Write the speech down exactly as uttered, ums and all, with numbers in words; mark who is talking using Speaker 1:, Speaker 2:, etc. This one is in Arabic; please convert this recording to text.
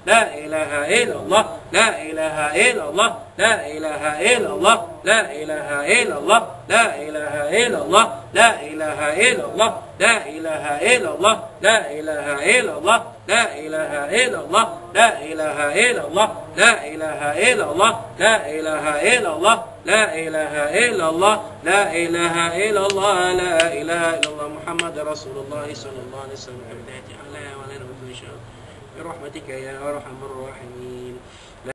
Speaker 1: لا إله إلا الله لا إله إلا الله لا إله إلا الله لا إله إلا الله لا إله إلا الله لا إله إلا الله لا إله إلا الله لا إله إلا الله لا إله إلا الله لا إله إلا الله لا إله إلا الله لا إله إلا الله لا إله إلا الله لا إله إلا الله لا إله إلا الله محمد رسول الله صلى الله عليه وسلم بداية على ولا نبي برحمتك يا أرحم الراحمين.